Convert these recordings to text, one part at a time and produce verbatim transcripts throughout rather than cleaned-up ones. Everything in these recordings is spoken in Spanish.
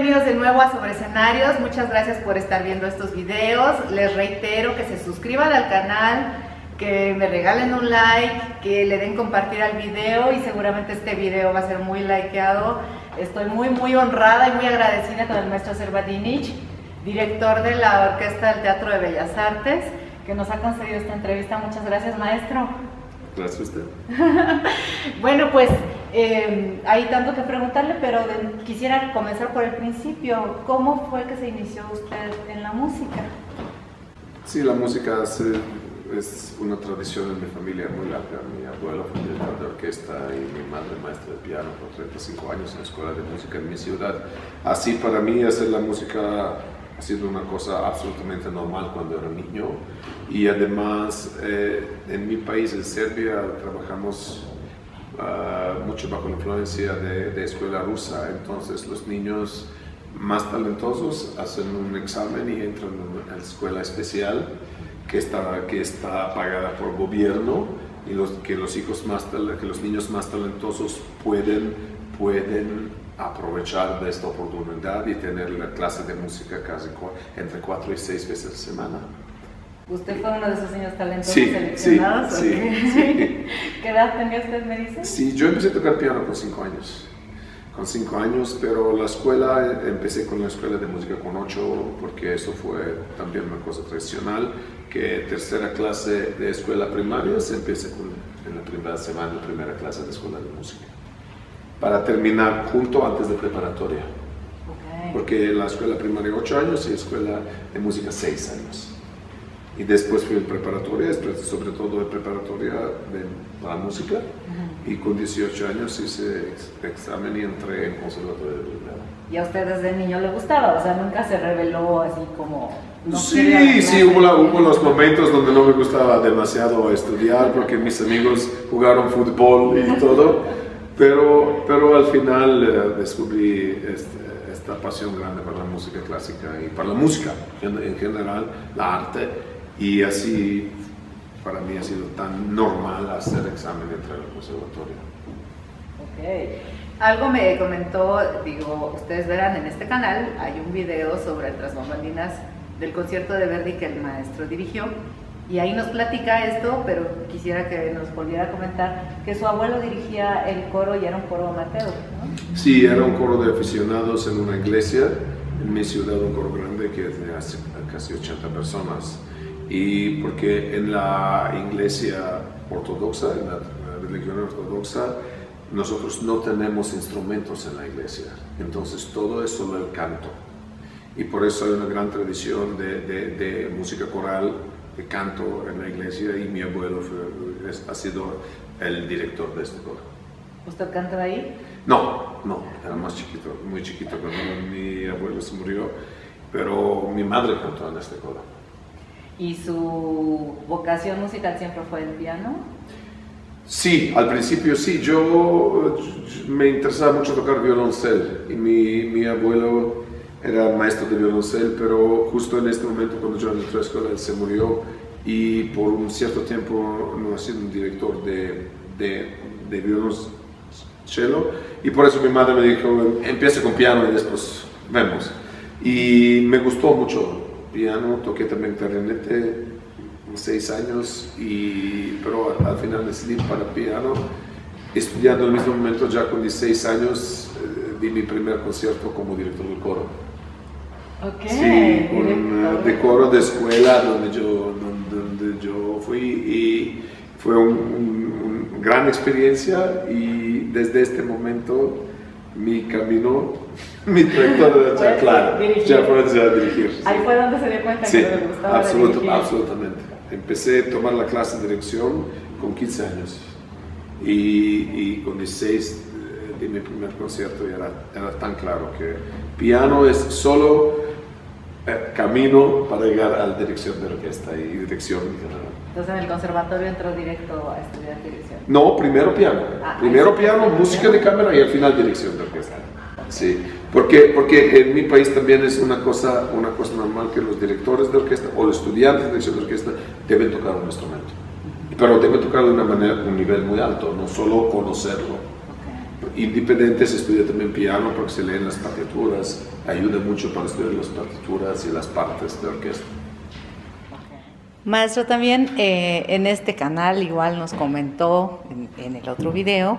bienvenidos de nuevo a Sobre Escenarios. Muchas gracias por estar viendo estos videos. Les reitero que se suscriban al canal, que me regalen un like, que le den compartir al video y seguramente este video va a ser muy likeado. Estoy muy muy honrada y muy agradecida con el maestro Servadinic, director de la Orquesta del Teatro de Bellas Artes, que nos ha concedido esta entrevista. Muchas gracias, maestro. Gracias a usted. Bueno, pues eh, hay tanto que preguntarle, pero de, quisiera comenzar por el principio. ¿Cómo fue que se inició usted en la música? Sí, la música es, es una tradición en mi familia muy larga. Mi abuelo fue director de orquesta y mi madre maestra de piano por treinta y cinco años en la escuela de música en mi ciudad. Así para mí hacer la música ha sido una cosa absolutamente normal cuando era niño, y además eh, en mi país, en Serbia, trabajamos uh, mucho bajo la influencia de, de escuela rusa. Entonces los niños más talentosos hacen un examen y entran en la escuela especial que está, que está pagada por el gobierno, y los, que, los hijos más, que los niños más talentosos pueden, pueden aprovechar de esta oportunidad y tener la clase de música casi entre cuatro y seis veces a la semana. ¿Usted fue uno de esos niños talentosos sí, seleccionados? Sí, sí, sí. ¿Qué edad tenía usted, me dice? Sí, yo empecé a tocar piano con cinco años. Con cinco años, pero la escuela, empecé con la escuela de música con ocho, porque eso fue también una cosa tradicional, que tercera clase de escuela primaria se empieza con, en la primera semana, la primera clase de escuela de música, para terminar junto antes de preparatoria. Okay. Porque la escuela primaria ocho años y escuela de música seis años. Y después fui en preparatoria, sobre todo en preparatoria de la música, uh-huh. Y con dieciocho años hice examen y entré en conservatorio de Belgrado. ¿Y a usted desde niño le gustaba? O sea, nunca se reveló así como... No sí, sí, hubo, la, hubo los momentos donde no me gustaba demasiado estudiar porque mis amigos jugaron fútbol y todo, pero, pero al final eh, descubrí este, esta pasión grande para la música clásica y para la música en, en general, la arte. Y así, para mí ha sido tan normal hacer examen de entrar al conservatorio. Ok. Algo me comentó, digo, ustedes verán en este canal, hay un video sobre el tras bambalinas del concierto de Verdi que el maestro dirigió. Y ahí nos platica esto, pero quisiera que nos volviera a comentar que su abuelo dirigía el coro y era un coro amateur, ¿no? Sí, era un coro de aficionados en una iglesia, en mi ciudad, un coro grande que tenía casi ochenta personas. Y porque en la iglesia ortodoxa, en la religión ortodoxa, nosotros no tenemos instrumentos en la iglesia, entonces todo es solo el canto. Y por eso hay una gran tradición de, de, de música coral, de canto en la iglesia, y mi abuelo fue, es, ha sido el director de este coro. ¿Usted canta ahí? No, no, era más chiquito, muy chiquito cuando mi abuelo se murió, pero mi madre cantó en este coro. ¿Y su vocación musical siempre fue el piano? Sí, al principio sí. Yo, yo me interesaba mucho tocar violoncel, y mi, mi abuelo era maestro de violoncel, pero justo en este momento cuando yo entré a la escuela él se murió, y por un cierto tiempo no ha sido un director de, de, de violoncello, y por eso mi madre me dijo, empieza con piano y después vemos. Y me gustó mucho piano, toqué también clarinete seis años, y, pero al final decidí para piano, estudiando en el mismo momento. Ya con dieciséis años eh, di mi primer concierto como director del coro. Okay, sí, un, de coro de escuela donde yo, donde, donde yo fui, y fue una un, un gran experiencia, y desde este momento mi camino, mi trayectoria ya clara, ya fue a dirigir. Ahí sí. Fue donde se dio cuenta sí, que le gustaba absolut, dirigir. Absolutamente. Empecé a tomar la clase de dirección con quince años, y, y con dieciséis eh, di mi primer concierto, y era, era tan claro que piano es solo eh, camino para llegar a la dirección de orquesta y dirección en general. Entonces en el conservatorio entró directo a estudiar dirección. No, primero piano. Ah, primero piano, música de cámara, y al final dirección de orquesta. Sí, porque, porque en mi país también es una cosa, una cosa normal que los directores de orquesta o los estudiantes de dirección de orquesta deben tocar un instrumento. Pero deben tocarlo de una manera, un nivel muy alto, no solo conocerlo. Okay. independientes, estudia también piano porque se leen las partituras, ayuda mucho para estudiar las partituras y las partes de orquesta. Maestro, también eh, en este canal igual nos comentó en, en el otro video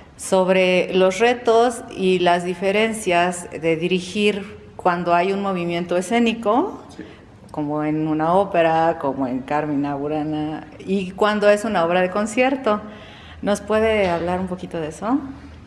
sobre los retos y las diferencias de dirigir cuando hay un movimiento escénico, sí, como en una ópera, como en Carmina Burana, y cuando es una obra de concierto. ¿Nos puede hablar un poquito de eso?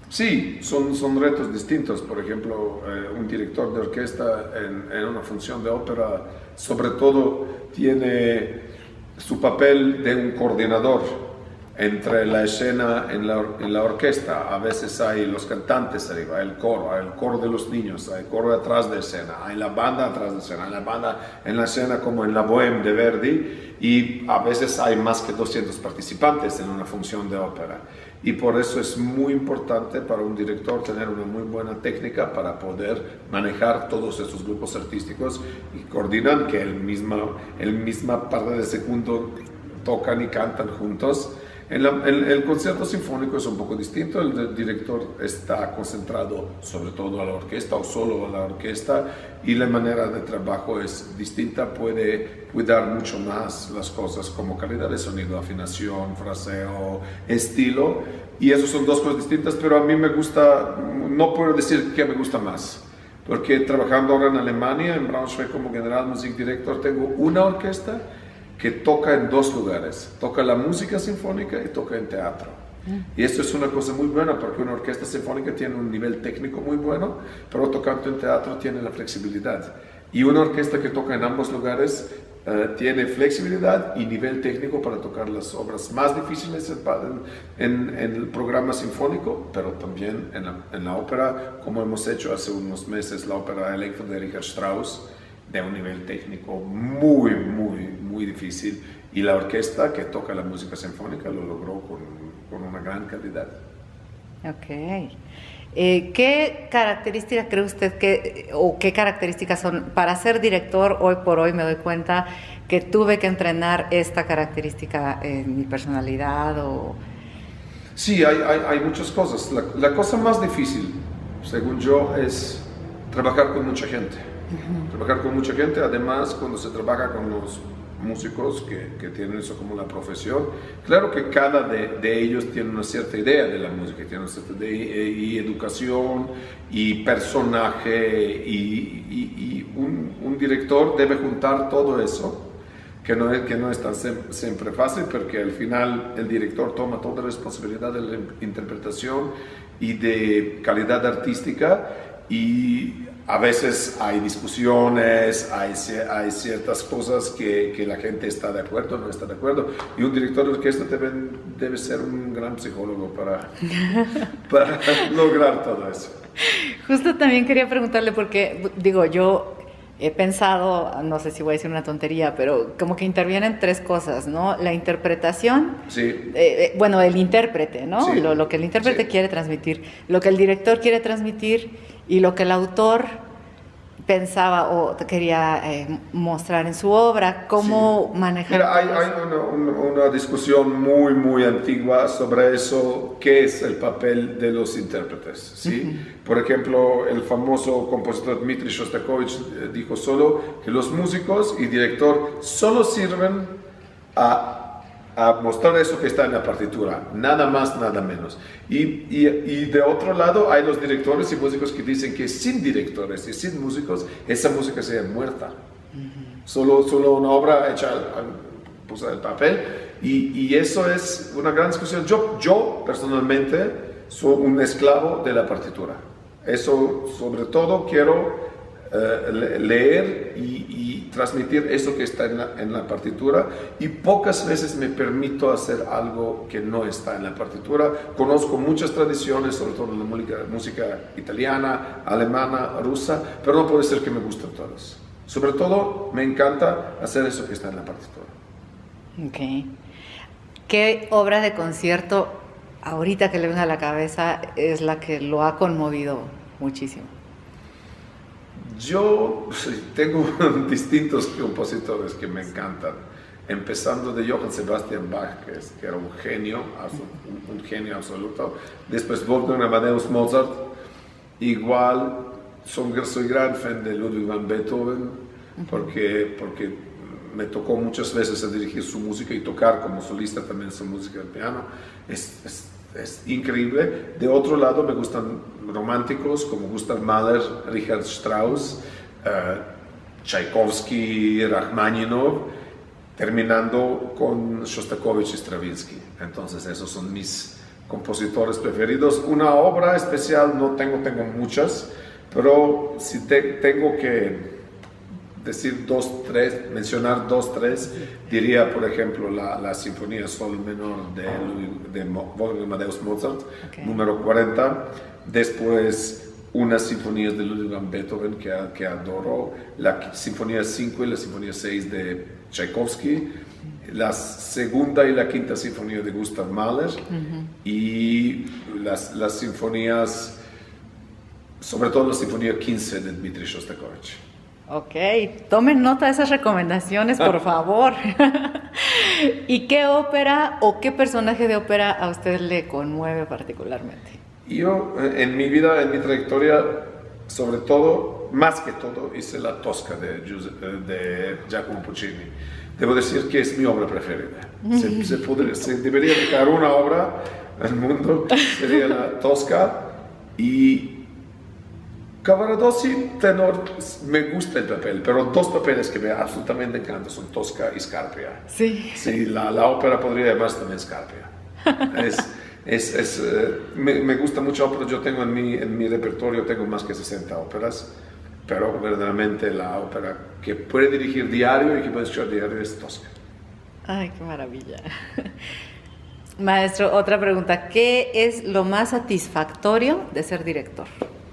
Sí, son, son retos distintos. Por ejemplo, eh, un director de orquesta en, en una función de ópera, sobre todo, tiene su papel de un coordinador entre la escena en la, en la orquesta. A veces hay los cantantes arriba, hay el coro, hay el coro de los niños, hay el coro detrás de escena, hay la banda atrás de escena, hay la banda en la escena como en la Bohème de Verdi, y a veces hay más que doscientos participantes en una función de ópera. Y por eso es muy importante para un director tener una muy buena técnica para poder manejar todos estos grupos artísticos y coordinan que el misma, el misma parte de segundo tocan y cantan juntos. En, la, en el concierto sinfónico es un poco distinto. El director está concentrado sobre todo a la orquesta o solo a la orquesta, y la manera de trabajo es distinta. Puede cuidar mucho más las cosas como calidad de sonido, afinación, fraseo, estilo, y eso son dos cosas distintas. Pero a mí me gusta, no puedo decir qué me gusta más, porque trabajando ahora en Alemania, en Braunschweig como Generalmusikdirektor, tengo una orquesta que toca en dos lugares, toca la música sinfónica y toca en teatro. Mm. Y esto es una cosa muy buena, porque una orquesta sinfónica tiene un nivel técnico muy bueno, pero tocando en teatro tiene la flexibilidad. Y una orquesta que toca en ambos lugares uh, tiene flexibilidad y nivel técnico para tocar las obras más difíciles en, en, en el programa sinfónico, pero también en la, en la ópera, como hemos hecho hace unos meses la ópera Electra de Richard Strauss, de un nivel técnico muy, muy, muy difícil, y la orquesta que toca la música sinfónica lo logró con, con una gran calidad. Ok. Eh, ¿Qué características cree usted que, o qué características son, para ser director hoy por hoy me doy cuenta que tuve que entrenar esta característica en mi personalidad? O... Sí, hay, hay, hay muchas cosas. La, la cosa más difícil, según yo, es trabajar con mucha gente. Uh-huh. Trabajar con mucha gente, además cuando se trabaja con los músicos que, que tienen eso como la profesión, claro que cada de, de ellos tiene una cierta idea de la música, tiene una cierta idea, y, y educación y personaje, y, y, y un, un director debe juntar todo eso, que no es, que no es tan sem, siempre fácil, porque al final el director toma toda la responsabilidad de la interpretación y de calidad artística, y a veces hay discusiones, hay, hay ciertas cosas que, que la gente está de acuerdo o no está de acuerdo, y un director de orquesta debe, debe ser un gran psicólogo para, para lograr todo eso. Justo también quería preguntarle, porque digo, yo he pensado, no sé si voy a decir una tontería, pero como que intervienen tres cosas, ¿no? La interpretación, sí. eh, bueno, el intérprete, ¿no? Sí. Lo, lo que el intérprete sí. quiere transmitir, lo que el director quiere transmitir, y lo que el autor pensaba o quería eh, mostrar en su obra, cómo sí. manejar. Mira, hay, hay una, una, una discusión muy, muy antigua sobre eso, qué es el papel de los intérpretes, ¿sí? Uh-huh. Por ejemplo, el famoso compositor Dmitri Shostakovich dijo solo que los músicos y director solo sirven a a mostrar eso que está en la partitura, nada más, nada menos. Y, y, y de otro lado hay los directores y músicos que dicen que sin directores y sin músicos esa música sería muerta. Uh-huh. Solo, solo una obra hecha pues, al papel, y, y eso es una gran discusión. Yo, yo personalmente soy un esclavo de la partitura. Eso sobre todo quiero uh, leer y, y transmitir eso que está en la, en la partitura, y pocas veces me permito hacer algo que no está en la partitura. Conozco muchas tradiciones, sobre todo en la música, música italiana, alemana, rusa, pero no puede ser que me gusten todas. Sobre todo me encanta hacer eso que está en la partitura. Ok. ¿Qué obra de concierto ahorita que le venga a la cabeza es la que lo ha conmovido muchísimo? Yo tengo distintos compositores que me encantan. empezando de Johann Sebastian Bach, que, es, que era un genio, un, un genio absoluto, después Wolfgang Amadeus Mozart, igual son, soy gran fan de Ludwig van Beethoven, porque, porque me tocó muchas veces a dirigir su música y tocar como solista también su música de piano, es, es, es increíble. De otro lado me gustan románticos como Gustav Mahler, Richard Strauss, uh, Tchaikovsky, Rachmaninoff, terminando con Shostakovich y Stravinsky. Entonces esos son mis compositores preferidos. Una obra especial no tengo, tengo muchas, pero si te, tengo que decir dos, tres, mencionar dos, tres, diría por ejemplo la, la Sinfonía Sol Menor de, de Wolfgang Amadeus Mozart, okay. número cuarenta, después unas sinfonías de Ludwig van Beethoven que, que adoro, la Sinfonía cinco y la Sinfonía seis de Tchaikovsky, la segunda y la quinta sinfonía de Gustav Mahler, uh-huh. y las, las sinfonías, sobre todo la Sinfonía quince de Dmitri Shostakovich. Ok, tomen nota de esas recomendaciones, por favor. ¿Y qué ópera o qué personaje de ópera a usted le conmueve particularmente? Yo, en mi vida, en mi trayectoria, sobre todo, más que todo, hice la Tosca de, de Giacomo Puccini. Debo decir que es mi obra preferida. Se, se, podría, se debería dedicar una obra al mundo, sería la Tosca. Y Cavaradossi, tenor, me gusta el papel, pero dos papeles que me absolutamente encantan son Tosca y Scarpia. Sí. Sí, la, la ópera podría llamarse también Scarpia. Es, Es, es, uh, me, me gusta mucho ópera. Yo tengo en mi, en mi repertorio tengo más que sesenta óperas, pero verdaderamente la ópera que puede dirigir diario y que puede escuchar diario es Tosca. Ay, qué maravilla. Maestro, otra pregunta. ¿Qué es lo más satisfactorio de ser director?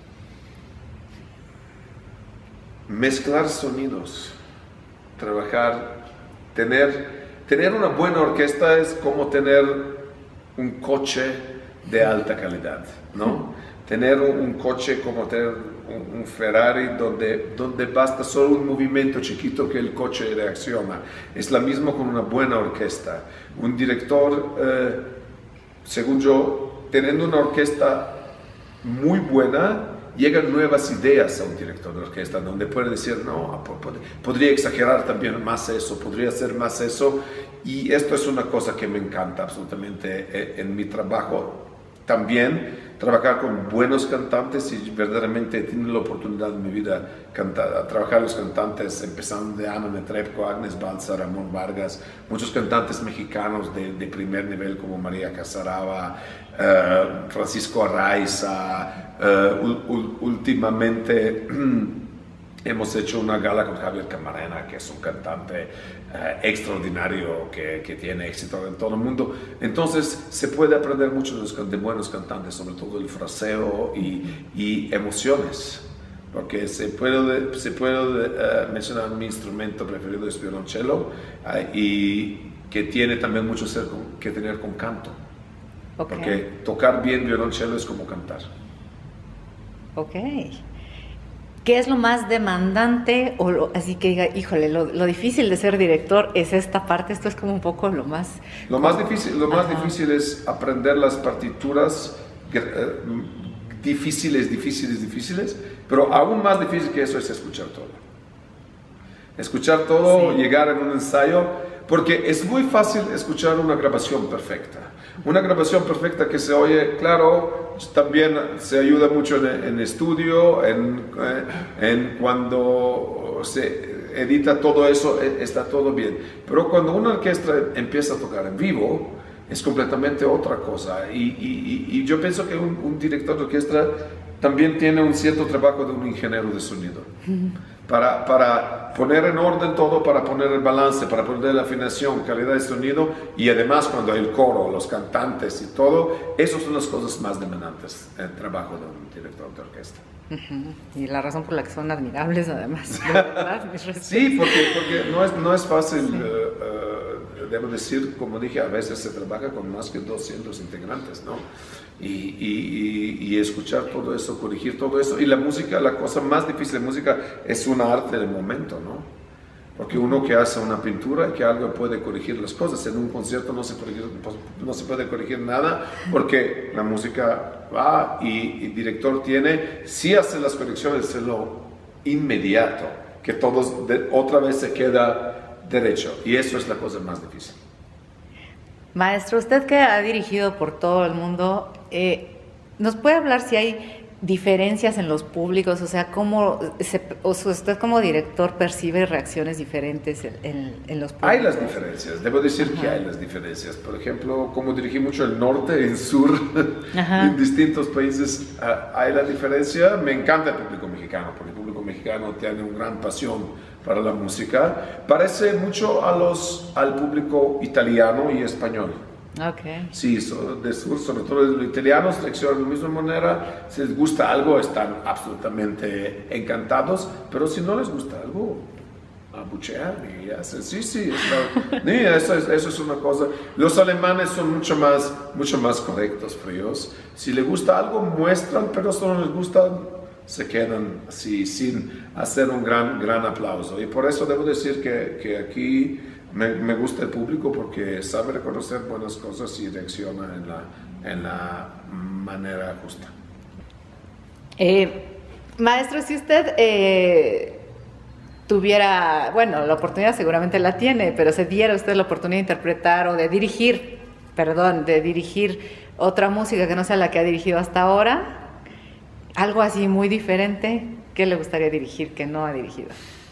Mezclar sonidos, trabajar, tener, tener una buena orquesta es como tener un coche de alta calidad, ¿no? Tener un, un coche como tener un, un Ferrari donde, donde basta solo un movimiento chiquito que el coche reacciona. Es lo mismo con una buena orquesta. Un director, eh, según yo, teniendo una orquesta muy buena, llegan nuevas ideas a un director de orquesta donde puede decir, no, podría exagerar también más eso, podría hacer más eso. Y esto es una cosa que me encanta absolutamente en mi trabajo. También trabajar con buenos cantantes, y verdaderamente he tenido la oportunidad en mi vida cantar, trabajar los cantantes, empezando de Ana Netrebko, Agnes Balsa, Ramón Vargas, muchos cantantes mexicanos de, de primer nivel como María Casaraba, uh, Francisco Arraiza, uh, últimamente hemos hecho una gala con Javier Camarena, que es un cantante uh, extraordinario que, que tiene éxito en todo el mundo. Entonces se puede aprender mucho de, los, de buenos cantantes, sobre todo el fraseo y, y emociones. Porque se puede, se puede uh, mencionar mi instrumento preferido es violonchelo, uh, y que tiene también mucho ser con, que tener con canto. Okay. Porque tocar bien violonchelo es como cantar. Ok. ¿Qué es lo más demandante? O lo, así que diga, híjole, lo, lo difícil de ser director es esta parte, esto es como un poco lo más... Lo más difícil, lo más difícil es aprender las partituras eh, difíciles, difíciles, difíciles, pero aún más difícil que eso es escuchar todo. Escuchar todo, sí. Llegar en un ensayo, porque es muy fácil escuchar una grabación perfecta. Una grabación perfecta que se oye, claro, también se ayuda mucho en, en estudio, en, en cuando se edita todo eso, está todo bien. Pero cuando una orquesta empieza a tocar en vivo, es completamente otra cosa. Y, y, y yo pienso que un, un director de orquesta también tiene un cierto trabajo de un ingeniero de sonido. Para, para poner en orden todo, para poner el balance, para poner la afinación, calidad de sonido, y además cuando hay el coro, los cantantes y todo, esas son las cosas más demandantes en el trabajo de un director de orquesta. Uh-huh. Y la razón por la que son admirables además, de verdad, mis respetos. Sí, porque, porque no, es, no es fácil, sí. uh, uh, debo decir, como dije, a veces se trabaja con más que doscientos integrantes, ¿no? Y, y, y, y escuchar todo eso, corregir todo eso. Y la música, la cosa más difícil de música es un arte del momento, ¿no? Porque uno que hace una pintura y que algo puede corregir las cosas, en un concierto no se, corregir, no se puede corregir nada porque la música va y el director tiene, si hace las correcciones, es lo inmediato, que todos de, otra vez se queda derecho, y eso es la cosa más difícil. Maestro, usted que ha dirigido por todo el mundo, eh, ¿nos puede hablar si hay diferencias en los públicos? O sea, ¿cómo se, o sea, usted como director percibe reacciones diferentes en, en, en los públicos? Hay las diferencias, debo decir Ajá. que hay las diferencias. Por ejemplo, como dirigí mucho el norte y el sur, en distintos países uh, hay la diferencia. Me encanta el público mexicano, porque el público mexicano tiene una gran pasión para la música. Parece mucho a los, al público italiano y español. Okay. Sí, so, de sur, sobre todo los italianos reaccionan de la misma manera. Si les gusta algo, están absolutamente encantados, pero si no les gusta algo, abuchean y hacen, sí, sí, está, sí eso, es, eso es una cosa. Los alemanes son mucho más, mucho más correctos, fríos. Si les gusta algo, muestran, pero si no les gusta, se quedan así, sin hacer un gran, gran aplauso. Y por eso debo decir que, que aquí Me, me gusta el público porque sabe reconocer buenas cosas y reacciona en la, en la manera justa. Eh, maestro, si usted eh, tuviera, bueno, la oportunidad seguramente la tiene, pero se diera usted la oportunidad de interpretar o de dirigir, perdón, de dirigir otra música que no sea la que ha dirigido hasta ahora, algo así muy diferente, ¿qué le gustaría dirigir que no ha dirigido?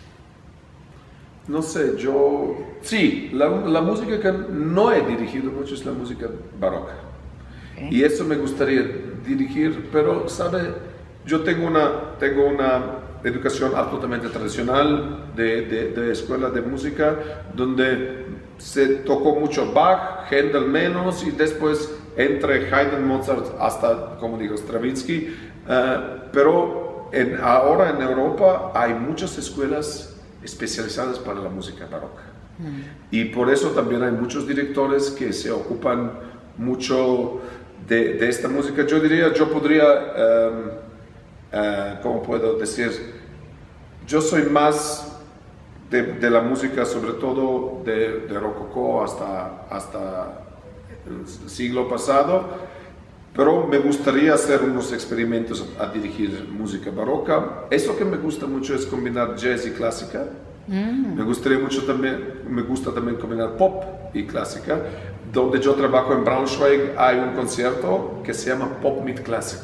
No sé, yo... Sí, la, la música que no he dirigido mucho es la música barroca. Okay. Y eso me gustaría dirigir, pero, ¿sabe? Yo tengo una, tengo una educación absolutamente tradicional de, de, de escuela de música, donde se tocó mucho Bach, Händel menos, y después entre Haydn, Mozart, hasta, como digo, Stravinsky. Uh, pero en, ahora en Europa hay muchas escuelas especializadas para la música barroca. Mm. Y por eso también hay muchos directores que se ocupan mucho de, de esta música. Yo diría, yo podría, um, uh, ¿cómo puedo decir? Yo soy más de, de la música, sobre todo de, de rococó hasta, hasta el siglo pasado, pero me gustaría hacer unos experimentos a, a dirigir música barroca. Eso que me gusta mucho es combinar jazz y clásica. Mm. Me gustaría mucho también, me gusta también combinar pop y clásica. Donde yo trabajo en Braunschweig hay un concierto que se llama Pop mit Classic.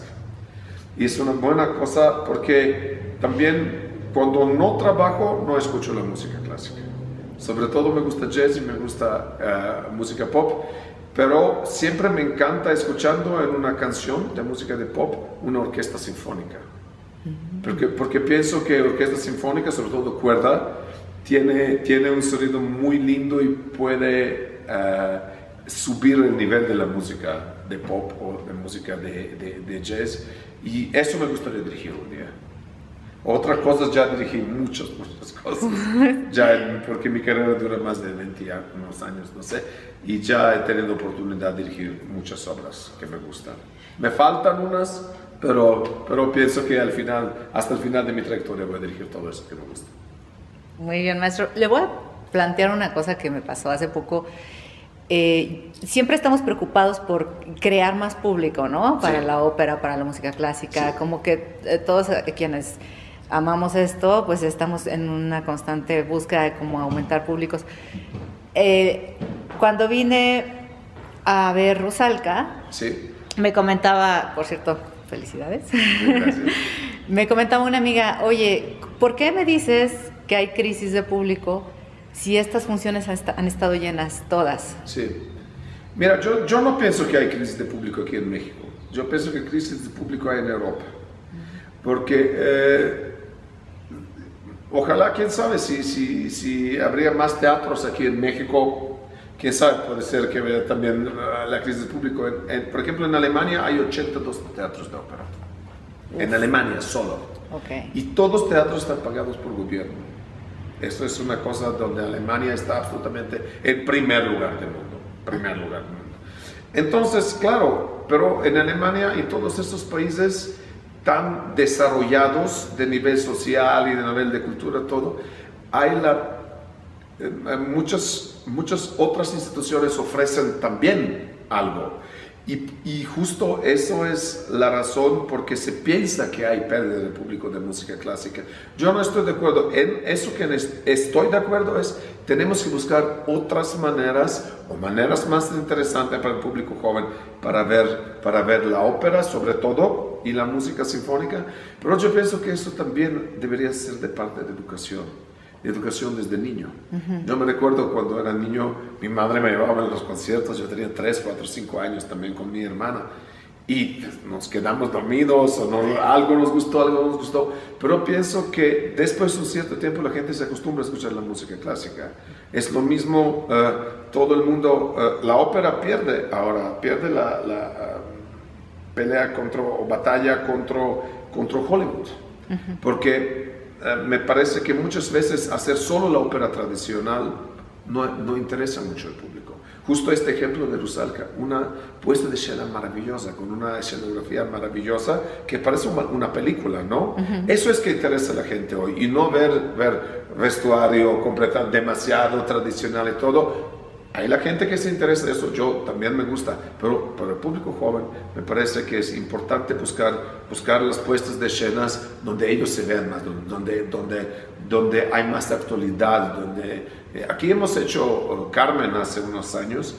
Y es una buena cosa porque también cuando no trabajo no escucho la música clásica. Sobre todo me gusta jazz y me gusta uh, música pop. Pero siempre me encanta escuchando en una canción de música de pop una orquesta sinfónica. Porque, porque pienso que orquesta sinfónica, sobre todo cuerda, tiene, tiene un sonido muy lindo y puede uh, subir el nivel de la música de pop o de música de, de, de jazz. Y eso me gustaría dirigir un día. Otra cosa, ya dirigí muchas, muchas cosas, ya en, porque mi carrera dura más de veinte años, no sé, y ya he tenido oportunidad de dirigir muchas obras que me gustan. Me faltan unas, pero, pero pienso que al final, hasta el final de mi trayectoria voy a dirigir todo eso que me gusta. Muy bien, maestro. Le voy a plantear una cosa que me pasó hace poco. Eh, siempre estamos preocupados por crear más público, ¿no? Para sí. la ópera, para la música clásica, sí. como que eh, todos quienes amamos esto, pues estamos en una constante búsqueda de cómo aumentar públicos. Eh, cuando vine a ver Rusalka, sí. me comentaba, por cierto, felicidades, gracias. Me comentaba una amiga, oye, ¿por qué me dices que hay crisis de público si estas funciones han estado llenas todas? Sí. Mira, yo, yo no pienso que hay crisis de público aquí en México. Yo pienso que crisis de público hay en Europa. Porque eh, ojalá, quién sabe, si, si, si habría más teatros aquí en México, quién sabe, puede ser que vea también uh, la crisis de público. En, en, por ejemplo, en Alemania hay ochenta y dos teatros de ópera. Uf. En Alemania solo. Okay. Y todos los teatros están pagados por gobierno. Esto es una cosa donde Alemania está absolutamente en primer lugar del mundo. Primer lugar del mundo. Entonces, claro, pero en Alemania y todos estos países tan desarrollados de nivel social y de nivel de cultura, todo, hay la eh, muchas, muchas otras instituciones ofrecen también algo. Y, y justo eso es la razón por que se piensa que hay pérdida del público de música clásica. Yo no estoy de acuerdo. En eso que estoy de acuerdo es, tenemos que buscar otras maneras o maneras más interesantes para el público joven para ver, para ver la ópera sobre todo y la música sinfónica. Pero yo pienso que eso también debería ser de parte de educación. De educación desde niño. Uh-huh. Yo me recuerdo cuando era niño, mi madre me llevaba a los conciertos, yo tenía tres, cuatro, cinco años también con mi hermana, y nos quedamos dormidos, o no, algo nos gustó, algo nos gustó, pero pienso que después de un cierto tiempo la gente se acostumbra a escuchar la música clásica. Es lo mismo, uh, todo el mundo, uh, la ópera pierde ahora, pierde la, la uh, pelea contra, o batalla contra, contra Hollywood, uh-huh. porque Uh, me parece que muchas veces hacer solo la ópera tradicional no, no interesa mucho al público. Justo este ejemplo de Rusalka, una puesta de escena maravillosa, con una escenografía maravillosa, que parece una, una película, ¿no? Uh-huh. Eso es que interesa a la gente hoy, y no ver, ver vestuario completo, demasiado tradicional y todo. Hay la gente que se interesa de eso, yo también me gusta, pero para el público joven me parece que es importante buscar, buscar las puestas de escenas donde ellos se vean más, donde, donde, donde hay más actualidad. Donde, eh, aquí hemos hecho uh, Carmen hace unos años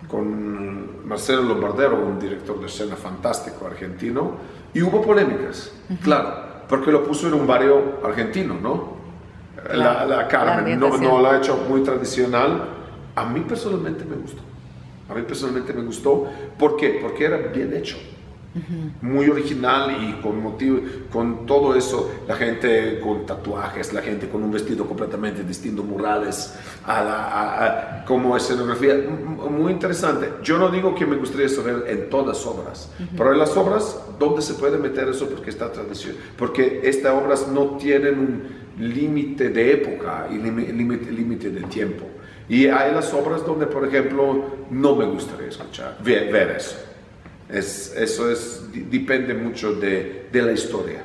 con Marcelo Lombardero, un director de escena fantástico argentino, y hubo polémicas, uh-huh. claro, porque lo puso en un barrio argentino, ¿no? La, la Carmen la no, no la ha hecho muy tradicional. A mí personalmente me gustó. A mí personalmente me gustó. ¿Por qué? Porque era bien hecho. Uh-huh. Muy original y con motivo, con todo eso, la gente con tatuajes, la gente con un vestido completamente distinto, murales, a la, a, a, como escenografía, muy interesante. Yo no digo que me gustaría eso ver en todas las obras, uh-huh. pero en las obras, ¿dónde se puede meter eso? Porque está tradición, porque estas obras no tienen un límite de época y límite, límite de tiempo. Y hay las obras donde, por ejemplo, no me gustaría escuchar, ver, ver eso. Es, eso es, depende mucho de, de la historia.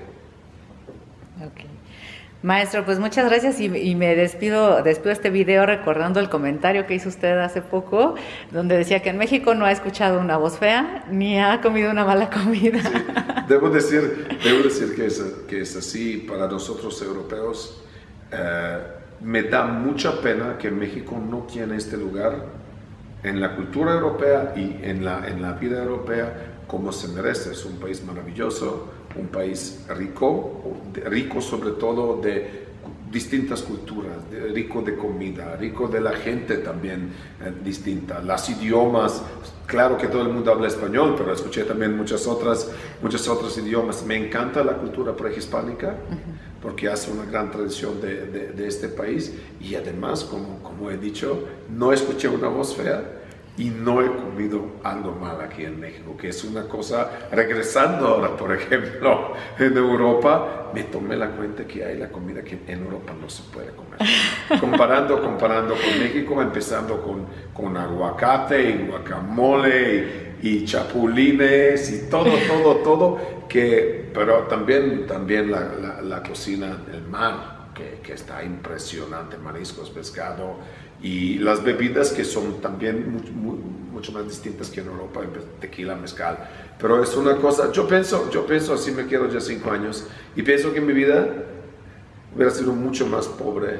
Okay. Maestro, pues muchas gracias y, y me despido, despido este video recordando el comentario que hizo usted hace poco, donde decía que en México no ha escuchado una voz fea ni ha comido una mala comida. Sí, debo decir, debo decir que, es, que es así para nosotros europeos. Eh, me da mucha pena que México no tiene este lugar en la cultura europea y en la, en la vida europea como se merece. Es un país maravilloso, un país rico, rico sobre todo de distintas culturas, de, rico de comida, rico de la gente también eh, distinta, los idiomas. Claro que todo el mundo habla español, pero escuché también muchas otras, muchos otros idiomas. Me encanta la cultura prehispánica, uh-huh. porque hace una gran tradición de, de, de este país, y además, como, como he dicho, no escuché una voz fea y no he comido algo mal aquí en México, que es una cosa, regresando ahora, por ejemplo, en Europa, me tomé la cuenta que hay la comida que en Europa no se puede comer. Comparando, comparando con México, empezando con, con aguacate y guacamole y, y chapulines y todo, todo, todo, que, pero también, también la, la, la cocina del mar, que, que está impresionante, mariscos, pescado, y las bebidas que son también mucho, muy, mucho más distintas que en Europa, tequila, mezcal. Pero es una cosa, yo pienso, yo pienso así, me quedo ya cinco años, y pienso que mi vida hubiera sido mucho más pobre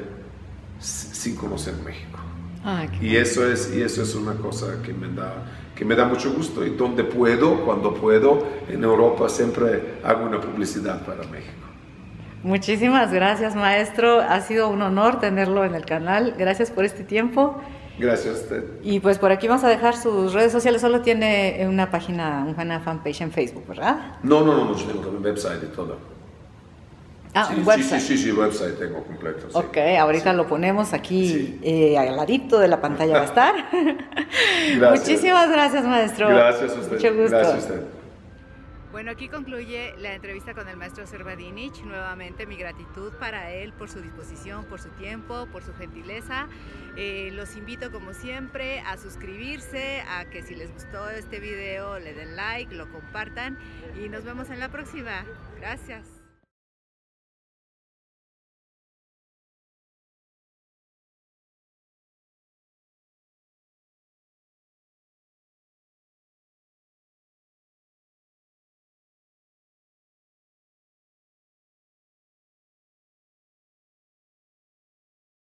sin conocer México. Ah, y, eso es, y eso es una cosa que me da, que me da mucho gusto, y donde puedo, cuando puedo, en Europa siempre hago una publicidad para México. Muchísimas gracias, maestro. Ha sido un honor tenerlo en el canal. Gracias por este tiempo. Gracias a usted. Y pues por aquí vamos a dejar sus redes sociales. Solo tiene una página, una fanpage en Facebook, ¿verdad? No, no, no, no, yo tengo un website y todo. Ah, sí, un website. Sí, sí, sí, sí, website tengo completo. Sí. Ok, ahorita sí. Lo ponemos aquí, sí. eh, al ladito de la pantalla va a estar. Gracias. Muchísimas gracias, maestro. Gracias a usted. Mucho gusto. Gracias a usted. Bueno, aquí concluye la entrevista con el maestro Servadinich. Nuevamente mi gratitud para él por su disposición, por su tiempo, por su gentileza. Eh, los invito como siempre a suscribirse, a que si les gustó este video le den like, lo compartan y nos vemos en la próxima. Gracias.